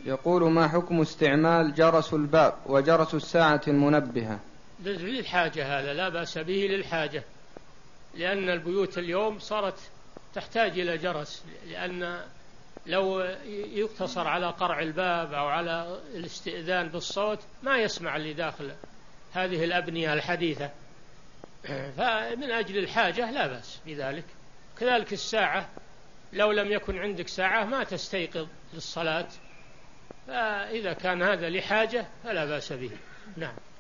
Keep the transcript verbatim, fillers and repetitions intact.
يقول: ما حكم استعمال جرس الباب وجرس الساعة المنبهة؟ للحاجة، هذا لا بأس به للحاجة، لأن البيوت اليوم صارت تحتاج إلى جرس، لأن لو يقتصر على قرع الباب أو على الاستئذان بالصوت ما يسمع اللي داخل هذه الأبنية الحديثة، فمن أجل الحاجة لا بأس بذلك. كذلك الساعة، لو لم يكن عندك ساعة ما تستيقظ للصلاة، فإذا كان هذا لحاجة فلا بأس به. نعم.